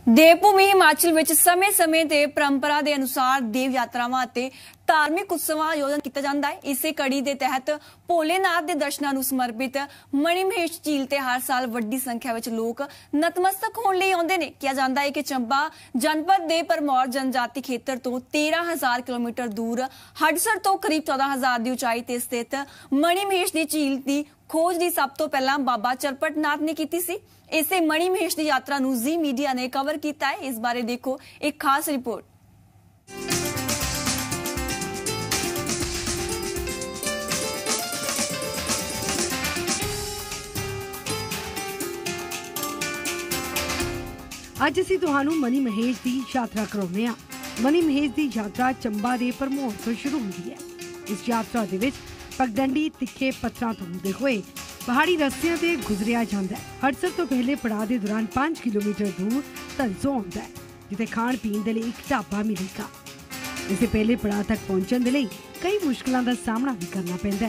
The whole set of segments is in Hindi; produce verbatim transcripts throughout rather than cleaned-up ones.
देवभूमि हिमाचल विच समय समय ते परंपरा के अनुसार देव यात्रावां ते धार्मिक उत्सवां आयोजन किया जाता है। इसे कड़ी के तहत भोलेनाथ के दर्शनों नूं समर्पित मणिमहेश झील ते हर साल वड्डी संख्या विच लोग नतमस्तक होने लई आउंदे ने। किया जाता है कि चंबा जनपद के भरमौर जनजाति खेत्र तो तेरह हजार किलोमीटर दूर हडसर तो करीब चौदह हजार की उचाई ते स्थित मणिमहेश की झील की खोज की सब तो पहला बाबा चरपट नाथ ने की सी। इसे मणिमहेश की यात्रा नूं जी मीडिया ने कवर किया है। इस बारे देखो एक खास रिपोर्ट। ਅੱਜ ਅਸੀਂ ਤੁਹਾਨੂੰ ਮਣੀਮਹੇਸ਼ ਦੀ ਯਾਤਰਾ ਕਰਾਉਂਦੇ ਹਾਂ। ਮਣੀਮਹੇਸ਼ ਦੀ ਯਾਤਰਾ ਚੰਬਾ ਦੇ ਭਰਮੌਰ ਤੋਂ ਸ਼ੁਰੂ ਹੁੰਦੀ ਹੈ। ਇਸ ਯਾਤਰਾ ਦੇ ਵਿੱਚ ਪਗਡੰਡੀ ਤਿੱਖੇ ਪੱਥਰਾਂ ਤੋਂ ਹੁੰਦੇ ਹੋਏ ਪਹਾੜੀ ਰਸਤਿਆਂ ਤੇ ਗੁਜ਼ਰਿਆ ਜਾਂਦਾ ਹੈ। ਹਡਸਰ ਤੋਂ ਪਹਿਲੇ ਪੜਾਅ ਦੇ ਦੌਰਾਨ पाँच किलोमीटर दूर ਧਨਸੋ ਆਉਂਦਾ ਹੈ, ਜਿੱਥੇ ਖਾਣ ਪੀਣ ਦੇ ਲਈ ਇੱਕ ਢਾਬਾ ਮਿਲੇਗਾ। ਇਸੇ ਪਹਿਲੇ ਪੜਾਅ ਤੱਕ ਪਹੁੰਚਣ ਦੇ ਲਈ ਕਈ ਮੁਸ਼ਕਲਾਂ ਦਾ ਸਾਹਮਣਾ ਵੀ ਕਰਨਾ ਪੈਂਦਾ ਹੈ।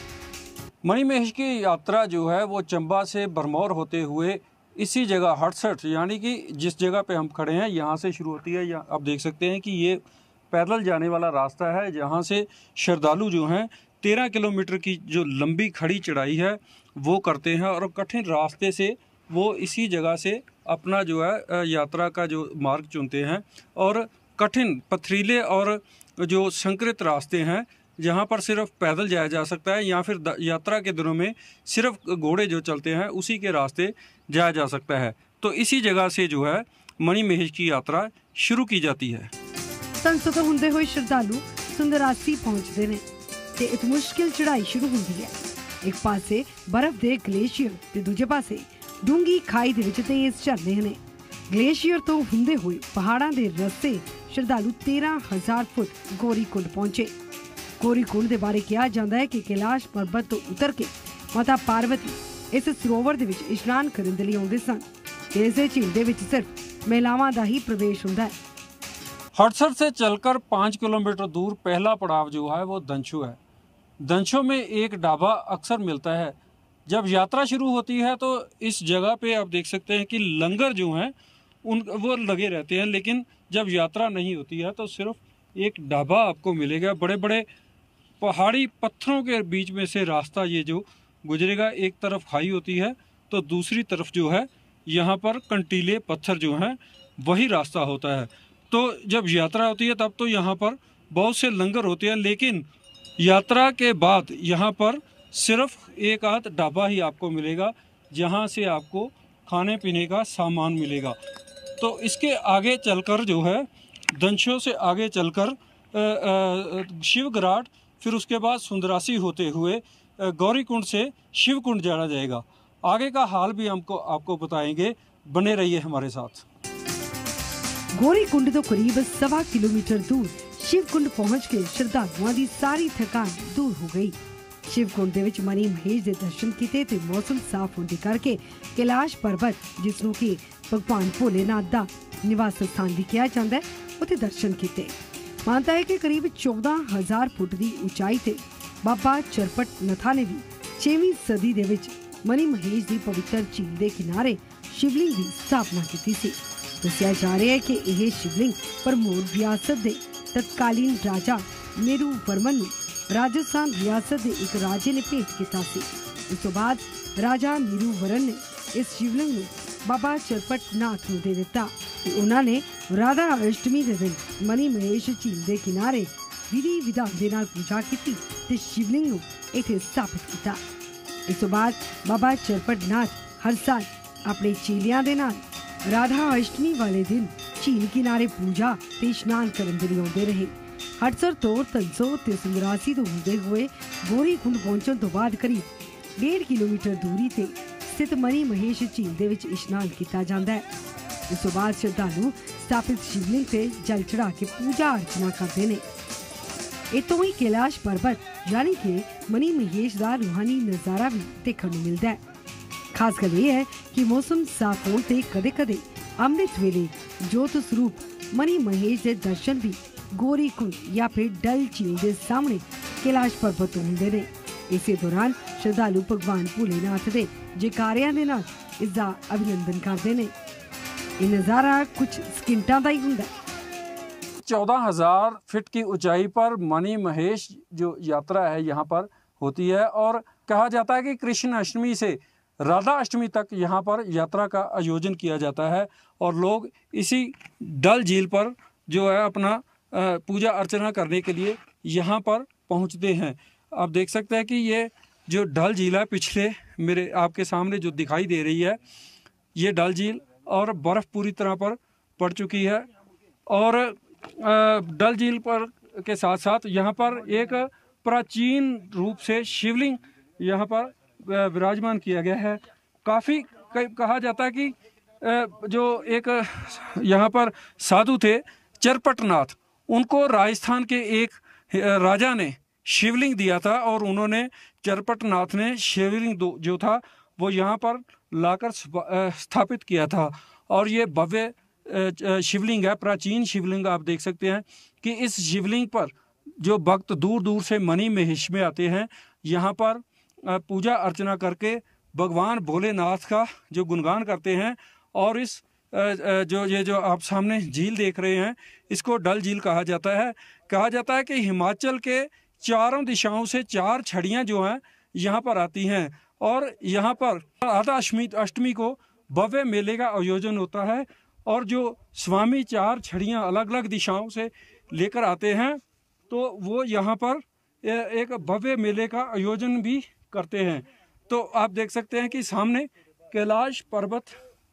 मणिमहेश की यात्रा जो है वो चंबा से भरमौर होते हुए इसी जगह हडसर यानी कि जिस जगह पे हम खड़े हैं यहाँ से शुरू होती है। या आप देख सकते हैं कि ये पैदल जाने वाला रास्ता है, जहाँ से श्रद्धालु जो हैं तेरह किलोमीटर की जो लंबी खड़ी चढ़ाई है वो करते हैं और कठिन रास्ते से वो इसी जगह से अपना जो है यात्रा का जो मार्ग चुनते हैं। और कठिन पथरीले और जो संकरित रास्ते हैं जहाँ पर सिर्फ पैदल जाया जा सकता है या फिर यात्रा के दिनों में सिर्फ घोड़े जो चलते हैं उसी के रास्ते जाया जा सकता है। तो इसी जगह से जो है मणिमहेश की यात्रा शुरू की जाती है। ਧਨਸੋ ਤੋਂ ਹੁੰਦੇ ਹੋਏ ਸ਼ਰਧਾਲੂ ਸੁੰਦਰਾਸੀ ਪਹੁੰਚਦੇ ਨੇ ਤੇ ਇੱਕ ਮੁਸ਼ਕਿਲ ਚੜ੍ਹਾਈ ਸ਼ੁਰੂ ਹੁੰਦੀ ਹੈ। ਇੱਕ ਪਾਸੇ ਬਰਫ਼ ਦੇ ਗਲੇਸ਼ੀਅਰ ਤੇ ਦੂਜੇ ਪਾਸੇ ਡੂੰਗੀ ਖਾਈ ਦੇ ਵਿੱਚ ਤੇਜ਼ ਝਰਨੇ ਨੇ। ਗਲੇਸ਼ੀਅਰ ਤੋਂ ਹੁੰਦੇ ਹੋਏ ਪਹਾੜਾਂ ਦੇ ਰਸਤੇ ਸ਼ਰਧਾਲੂ तेरह हज़ार फुट ਗੋਰੀਕੁੰਡ ਪਹੁੰਚੇ। ਗੋਰੀਕੁੰਡ ਦੇ ਬਾਰੇ ਕਿਹਾ ਜਾਂਦਾ ਹੈ ਕਿ ਕੈਲਾਸ਼ ਪਰਬਤ ਤੋਂ ਉਤਰ ਕੇ ਮਾਤਾ ਪਾਰਵਤੀ इस सरोवर दे विच इशनान करन दे लई आउंदे सन। इस झील दे विच सिर्फ महिलावां दा ही प्रवेश हुंदा है। हडसर से चलकर पाँच किलोमीटर दूर पहला पड़ाव जो है वो धनसो है। धनसो में एक ढाबा अक्सर मिलता है। जब यात्रा शुरू होती है तो इस जगह पे आप देख सकते हैं कि लंगर जो हैं उन वो लगे रहते हैं, लेकिन जब यात्रा नहीं होती है तो सिर्फ एक ढाबा आपको मिलेगा। बड़े बड़े पहाड़ी पत्थरों के बीच में से रास्ता ये जो गुजरेगा, एक तरफ खाई होती है तो दूसरी तरफ जो है यहाँ पर कंटीले पत्थर जो हैं वही रास्ता होता है। तो जब यात्रा होती है तब तो यहाँ पर बहुत से लंगर होते हैं, लेकिन यात्रा के बाद यहाँ पर सिर्फ एक आध ढाबा ही आपको मिलेगा जहाँ से आपको खाने पीने का सामान मिलेगा। तो इसके आगे चलकर जो है धनसो से आगे चलकर शिवगराट, फिर उसके बाद सुंदरासी होते हुए गौरीकुंड से शिवकुंड जाना जाएगा। आगे का हाल भी हमको आपको बताएंगे, बने रहिए हमारे साथ। गौरीकुंड तो करीब सवा किलोमीटर दूर शिवकुंड पहुंच के श्रद्धालुओं की सारी थकान दूर हो गई। शिवकुंड दे विच मणिमहेश दे दर्शन किते ते मौसम साफ होने करके कैलाश पर्वत जिसनों कि भगवान भोलेनाथ दा निवास स्थान भी कहा जाता है उत्थे दर्शन किते। मानता है कि करीब चौदह हजार फुट की उचाई ते बाबा चरपट नथा ने भी छेवीं सदी दे विच मणिमहेश की पवित्र झील के किनारे शिवलिंग की स्थापना की सी। दस्सिया जा रहा है कि यह शिवलिंग भरमौर रियासत के तत्कालीन राजा मेरू वर्मन नूं राजस्थान रियासत के एक राजे ने भेंट किया सी। इस तो बाद राजा मेरू वर्मन ने इस शिवलिंग नूं बाबा चरपट नाथ नूं दे दिता। उन्होंने राधा अष्टमी के दिन मणिमहेश झील के किनारे विधि विधान दे नाल पूजा की ते शिवलिंग नूं इत्थे स्थापित किया। इस तो बाद बाबा चरपट नाथ हर साल अपने चेलियां दे नाल राधा अष्टमी वाले दिन झील किनारे पूजा ते इशनान करन दे लई आउंदे रहे। हडसर तो धनसो ते सुंदरासी तो हुंदे हुए गौरीकुंड पहुंचण तो बाद करीब डेढ़ किलोमीटर दूरी ते स्थित मणिमहेश झील दे विच इशनान किया जांदा है। इस तो बाद श्रद्धालु स्थापित शिवलिंग ते जल चढ़ा के पूजा अर्चना करते हैं। इतों ही कैलाश पर्वत यानी कि मणिमहेश का रूहानी नजारा भी देखने को मिलता है। खास गल यह है कि मौसम साफ होते कदे कदे अमृत वेले जोत स्वरूप मणिमहेश के दर्शन भी गौरीकुंड या फिर डल झील के सामने कैलाश पर्वत तो होंदे ने। इसी दौरान श्रद्धालु भगवान भोलेनाथ के जयकारियां दे नाल इसका अभिनंदन करते हैं। ਇਹ ਨਜ਼ਾਰਾ ਕੁਝ ਸਕਿੰਟਾਂ ਦਾ ਹੀ ਹੁੰਦਾ ਹੈ। चौदह हजार फीट की ऊंचाई पर मणि महेश जो यात्रा है यहाँ पर होती है और कहा जाता है कि कृष्ण अष्टमी से राधा अष्टमी तक यहाँ पर यात्रा का आयोजन किया जाता है और लोग इसी डल झील पर जो है अपना पूजा अर्चना करने के लिए यहाँ पर पहुँचते हैं। आप देख सकते हैं कि ये जो डल झील है पिछले मेरे आपके सामने जो दिखाई दे रही है, ये डल झील और बर्फ़ पूरी तरह पर पड़ चुकी है और डल झील पर के साथ साथ यहाँ पर एक प्राचीन रूप से शिवलिंग यहाँ पर विराजमान किया गया है। काफ़ी कहा जाता है कि जो एक यहाँ पर साधु थे चरपटनाथ, उनको राजस्थान के एक राजा ने शिवलिंग दिया था और उन्होंने चरपटनाथ ने शिवलिंग जो था वो यहाँ पर लाकर स्थापित किया था और ये भव्य शिवलिंग है, प्राचीन शिवलिंग। आप देख सकते हैं कि इस शिवलिंग पर जो भक्त दूर दूर से मणि महेश में आते हैं, यहाँ पर पूजा अर्चना करके भगवान भोलेनाथ का जो गुणगान करते हैं और इस जो ये जो आप सामने झील देख रहे हैं इसको डल झील कहा जाता है। कहा जाता है कि हिमाचल के चारों दिशाओं से चार छड़ियाँ जो हैं यहाँ पर आती हैं और यहाँ पर राधा अष्टमी अष्टमी को भव्य मेले का आयोजन होता है और जो स्वामी चार छड़ियाँ अलग अलग दिशाओं से लेकर आते हैं तो वो यहाँ पर एक भव्य मेले का आयोजन भी करते हैं। तो आप देख सकते हैं कि सामने कैलाश पर्वत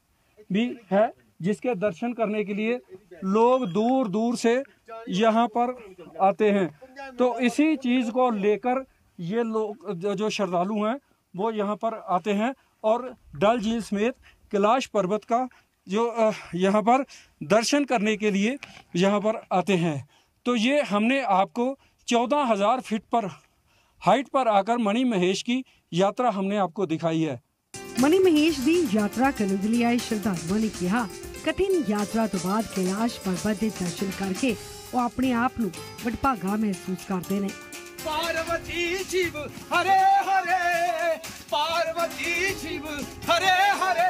भी है जिसके दर्शन करने के लिए लोग दूर दूर से यहाँ पर आते हैं। तो इसी चीज़ को लेकर ये लोग जो श्रद्धालु हैं वो यहाँ पर आते हैं और डल झील समेत कैलाश पर्वत का जो यहाँ पर दर्शन करने के लिए यहाँ पर आते हैं। तो ये हमने आपको चौदह हजार फीट पर हाइट पर आकर मणि महेश की यात्रा हमने आपको दिखाई है। मणि महेश दी यात्रा करने के लिए आए श्रद्धालुओं ने कहा कठिन यात्रा तो बाद कैलाश पर्वत के दर्शन करके वो अपने आप नू वडभागा महसूस करते ने। पार्वती शिव हरे हरे, पार्वती शिव हरे हरे,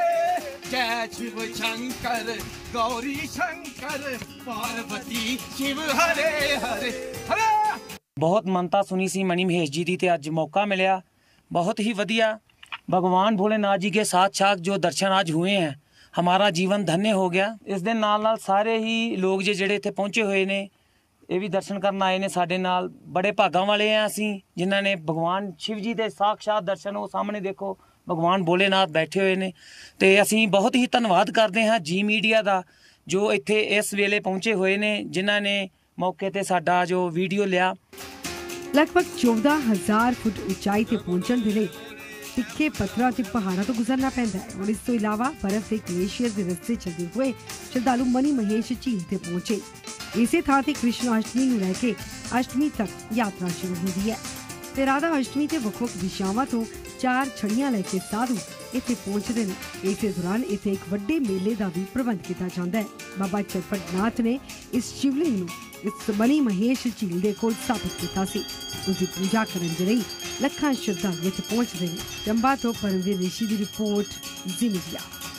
जय शिव शंकर गौरी शंकर, पार्वती शिव हरे हरे हरे। बहुत मनता सुनी सी मणि महेश जी दी ते अज मौका मिलया, बहुत ही वधिया। भगवान भोलेनाथ जी के साक्षात जो दर्शन आज हुए हैं, हमारा जीवन धन्य हो गया। इस दिन नाल नाल सारे ही लोग जे जेड़े इत्थे पहुंचे हुए ने ये भी दर्शन करन आए ने साडे नाल। बड़े भागां वाले हैं असीं जिन्हां ने भगवान शिव जी दे साक्षात दर्शन हो सामने देखो भगवान भोलेनाथ बैठे हुए ने। ते असीं बहुत ही धन्नवाद करते हैं जी मीडिया दा जो इत्थे इस वेले पहुंचे हुए ने, जिन्हां ने मौके ते साडा जो वीडियो लिया। लगभग चौदह हजार फुट ऊंचाई ते पहुंचण दे लई तिखे पत्थरां ते पहाड़ां तो गुजरना पैंदा है और इस तो इलावा बर्फ के ग्लेशियर के रस्ते चलते हुए श्रद्धालु मणि महेश झील ते पहुंचे। इसे थां ते कृष्ण अष्टमी नूं लैके अष्टमी तक यात्रा शुरू हुंदी है ते राधा अष्टमी ते वख-वख दिशावां तो चार छड़ियां लैके साधु इत्थे पहुंचदे ने। इसे दौरान इत्थे एक वड्डे मेले का भी प्रबंध किया जाता है। बाबा चरपटनाथ ने इस शिवलिंग नूं इस मणि महेश झील दे कोल स्थापित किया सी। उसकी पूजा करन दे लई लखां श्रद्धालु इत्थे पहुंचदे ने। चंबा तो परमवीर ऋषि की रिपोर्ट जी मीडिया।